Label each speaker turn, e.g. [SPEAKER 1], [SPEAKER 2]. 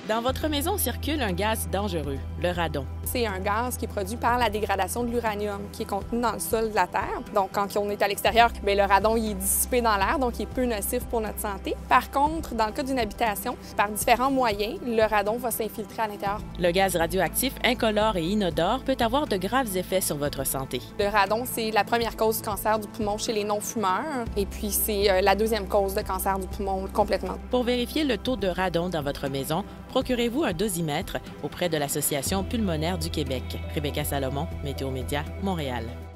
[SPEAKER 1] Dans votre maison circule un gaz dangereux, le radon.
[SPEAKER 2] C'est un gaz qui est produit par la dégradation de l'uranium qui est contenu dans le sol de la Terre. Donc, quand on est à l'extérieur, bien, le radon il est dissipé dans l'air, donc il est peu nocif pour notre santé. Par contre, dans le cas d'une habitation, par différents moyens, le radon va s'infiltrer à l'intérieur.
[SPEAKER 1] Le gaz radioactif incolore et inodore peut avoir de graves effets sur votre santé.
[SPEAKER 2] Le radon, c'est la première cause du cancer du poumon chez les non-fumeurs et puis c'est la deuxième cause de cancer du poumon complètement.
[SPEAKER 1] Pour vérifier le taux de radon dans votre maison, procurez-vous un dosimètre auprès de l'Association pulmonaire du Québec. Rebecca Salomon, Météo Média, Montréal.